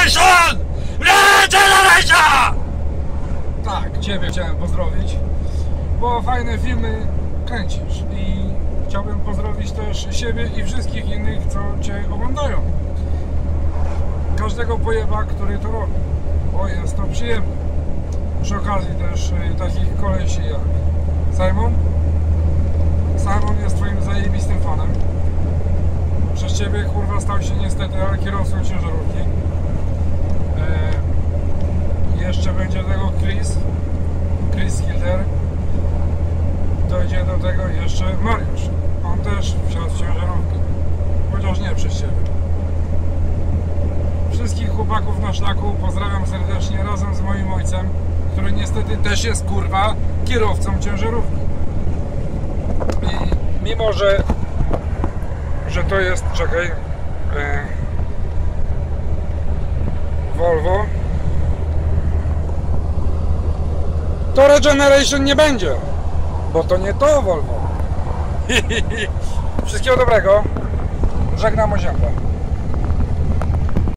Regeneration! Regeneration! Tak, Ciebie chciałem pozdrowić, bo fajne filmy kręcisz i chciałbym pozdrowić też siebie i wszystkich innych, co Cię oglądają. Każdego pojeba, który to robi, bo jest to przyjemne. Przy okazji też takich kolesi jak Simon. Simon jest Twoim zajebistym fanem. Przez Ciebie, kurwa, stał się niestety kierowcą ciężarówki. Jeszcze będzie tego Chris Hilder. Dojdzie do tego jeszcze Mariusz. On też wsiadł w ciężarówkę. Chociaż nie przez Ciebie. Wszystkich chłopaków na szlaku pozdrawiam serdecznie razem z moim ojcem, który niestety też jest, kurwa, kierowcą ciężarówki. I mimo, że to jest, czekaj, Volvo, to Regeneration nie będzie, bo to nie to Volvo. Wszystkiego dobrego, żegnam Ozięba.